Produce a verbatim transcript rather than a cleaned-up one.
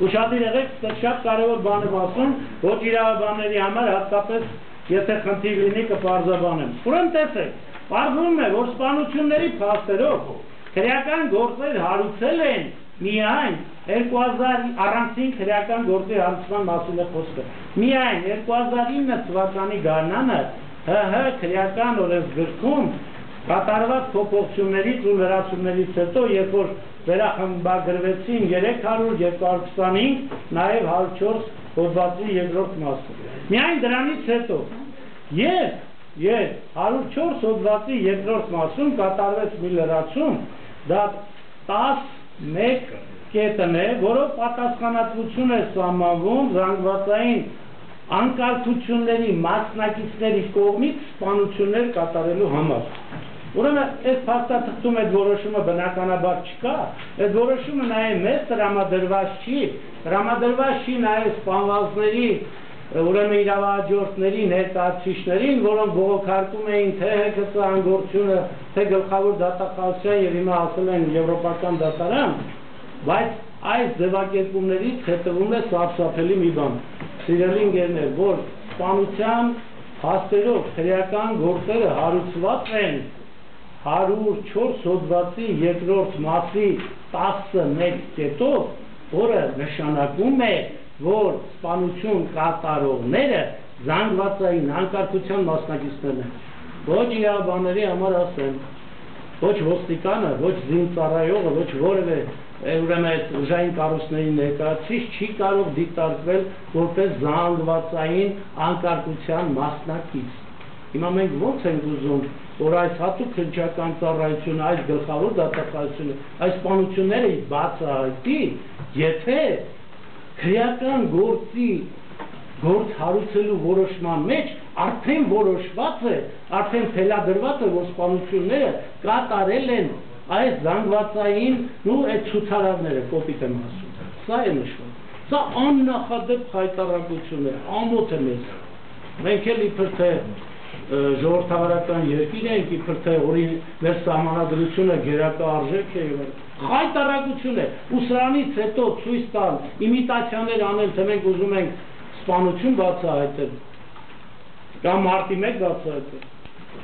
Ուշադիր եղեք, շատ կարևոր բան եմ ասում, ոչ իրավաբանների համար հատկապես եթե խնդիր լինի կպարզաբանեմ։ Ուրեմն տեսեք, պարզվում է, որ սպանությունների փաստերով քրեական գործեր հարուցել են միայն երկու հազար առանցին քրեական գործի հարուցման մասին է խոսքը։ Միայն երկու հազար ինը թվականի գարնանը ՀՀ քրեական օրենսգրքում կատարված փոփոխություններից ու լրացումներից հետո, երբ որ վերախմբագրվեցին երեք հարյուր, երկու հարյուր քսանհինգ, նաև հարյուր չորս հոդվածի երկրորդ մասը։ Միայն դրանից հետո, երբ երբ հարյուր չորս հոդվածի երկրորդ մասում կատարվեց մի լրացում, դա տասնմեկ կետն է, որով պատասխանատվություն է սահմանվում զանգվածային անկարգությունների մասնակիցների կողմից սպանություններ կատարելու համար։ Ուրեմն այս փաստաթղթում այդ որոշումը բնականաբար չկա, այդ որոշումը նաև մեզ տրամադրված չի, տրամադրված չի նաև սպանվածների, ուրեմն իրավահաջորդների ներկայացուցիչներին, որոնք բողոքարկում էին թե ՀԿՑ անգործությունը, թե գլխավոր դատախազության եւ հիմա ասել են եվրոպական դատարան, բայց այս ձևակերպումներից հետևում է սարսափելի մի բան։ Սիրելի ընկերներ, որ սպանության փաստերով քրեական գործերը հարուցված են հարյուր չորս հոդվածի երկրորդ մասի տասնմեկ կետով, որը նշանակում է, որ սպանություն կատարողները զանգվածային անկարգության մասնակիցներն են։ Ոչ իրավաբանների համար ասեմ, ոչ ոստիկանը, ոչ զինծառայողը, ոչ որևէ ուրեմն ուժային կառույցների ներկայացուցիչ չի կարող դիտարկվել որպես զանգվածային անկարգության մասնակից։ Հիմա մենք ո՞նց ենք ուզում, որ այս հատուկ քննչական ծառայությունը, այս գլխավոր դատախազությունը, այս սպանությունները բացահայտի, եթե քրեական գործի գործ հարուցելու որոշման մեջ արդեն որոշված է, արդեն թելադրված է, որ սպանությունները կատարել են այս զանգվածային ու այդ ցուցարարները, կոպիտ եմ ասում։ Սա է նշվում։ Սա աննախադեպ խայտառակություն է, ամոթ է մեզ։ Մենք էլ իբր թե ժողովրդավարական երկիր ենք, իբր թե օրին մեր սահմանադրությունը գերակա արժեք է եւ խայտառակություն է։ Ու սրանից հետո ցույց տալ, իմիտացիաներ անել, թե մենք ուզում ենք սպանություն բացահայտել կամ մարտի մեկ բացահայտել։